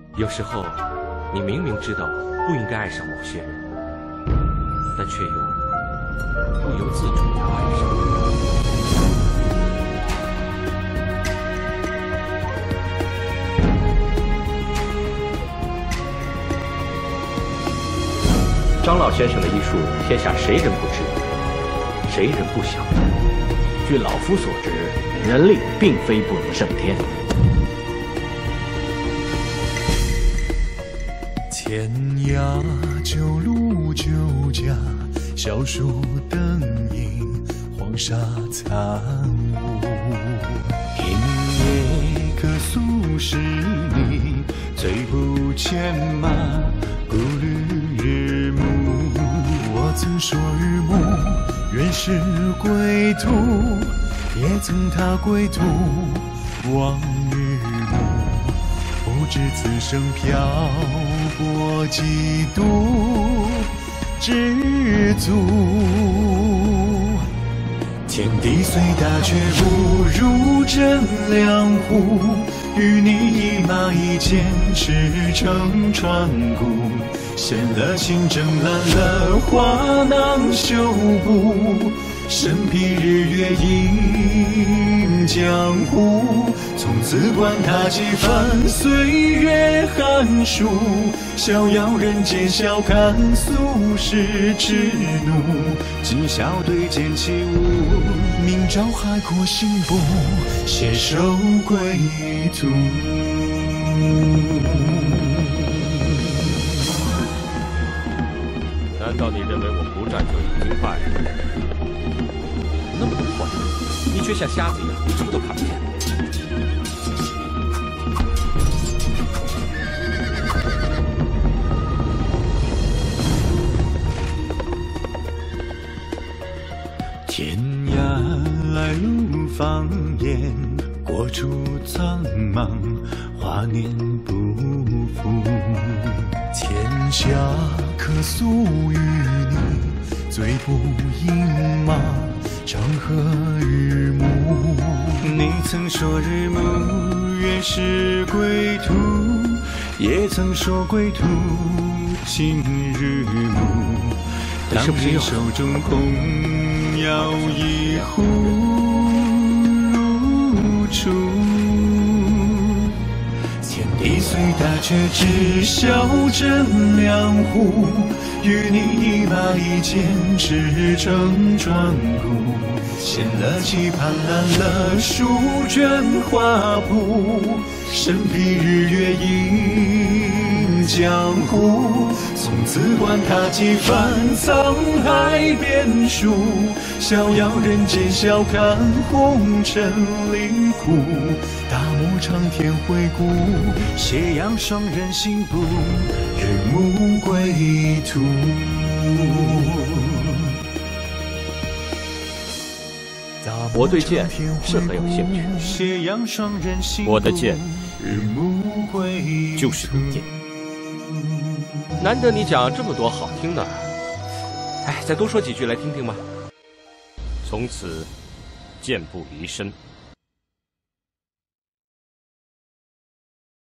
有时候，你明明知道不应该爱上某些人，但却又不由自主地爱上了。张老先生的医术，天下谁人不知，谁人不晓？ 据老夫所知，人力并非不能胜天。 天涯旧路旧家，小树灯影，黄沙残雾。一夜可诉是你，醉不牵马，故履日暮。我曾说日暮原是归途，也曾踏归途望日暮。不知此生漂泊几度，知足。天地虽大，却不如真两户。与你一马一剑，驰骋穿谷。献了情，正烂了花囊绣布。身披日月映江湖，从此管他几番岁月寒暑。逍遥人间，笑看俗世之怒。今宵对剑起舞，明朝海阔心不，携手归途。 难道你认为我不战就已经败了？那么多坏人，你却像瞎子一样，什么都看不见。 天涯来路方言，过处苍茫，华年不复。天下客诉与你，醉不饮马，长河日暮。你曾说日暮原是归途，也曾说归途今日暮。当人手中空摇一壶如初。天地虽大，却只消真两户。与你一马一剑，驰骋穿谷。献了棋盘，烂了书卷画布。身披日月映江湖，从此管他几番沧海变数。逍遥人间，笑看红尘离苦。大漠长天回顾，斜阳双人行步，日暮归途。 我对剑是很有兴趣，我的剑就是毒剑。难得你讲这么多好听的，哎，再多说几句来听听吧。从此，剑不离身。